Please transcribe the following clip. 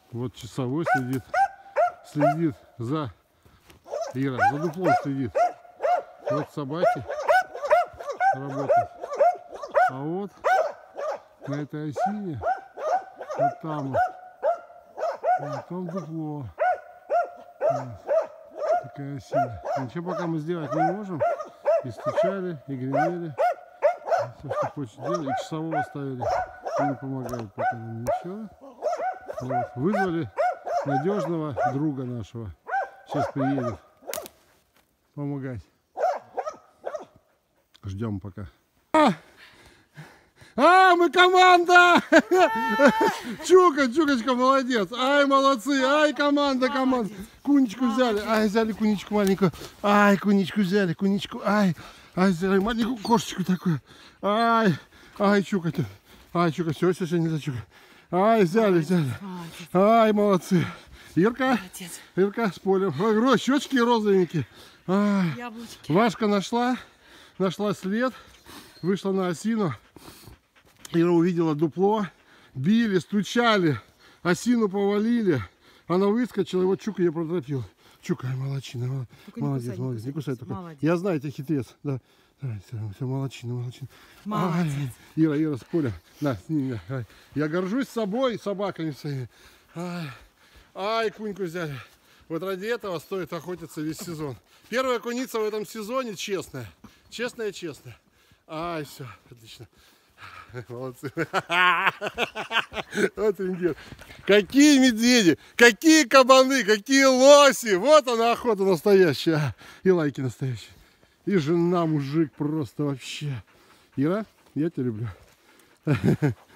Вот часовой следит за Ира, за дуплом следит. Вот собаки работают. А вот на этой осине, вот там дупло. Вот. Такая осина. Ничего пока мы сделать не можем. И стучали, и гремели. Все, что хочет делать. И часового оставили. И не помогает пока нам ничего. Вот. Вызвали надежного друга нашего. Сейчас приедет помогать. Ждем пока. Мы команда! Чукочка, молодец! Ай, молодцы! Ай, команда! Куничку взяли! Ай, взяли куничку маленькую! Ай, куничку взяли! Ай, взяли маленькую кошечку такую! Ай, чукать! Ай, чукать! Все, нельзя чукать! Ай, взяли! Ай, молодцы! Ирка с полем! Ой, щечки розовенькие! Вашка нашла след, вышла на осину. Ира увидела дупло, били, стучали, осину повалили. Она выскочила, и вот Чука ее проторопил. Чука, молодчина, молодец, не кусай только. Молодец. Я знаю, ты хитрец. Да. Давай, все, молодчина. Молодец. Ира, с поля. На, сними. Я горжусь собой, собаками своими. Ай, куньку взяли. Вот ради этого стоит охотиться весь сезон. Первая куница в этом сезоне честная. Честная. Ай, все, отлично. Молодцы. Вот индейцы. Какие медведи, какие кабаны, какие лоси. Вот она охота настоящая. И лайки настоящие. И жена, мужик просто вообще. Ира, я тебя люблю.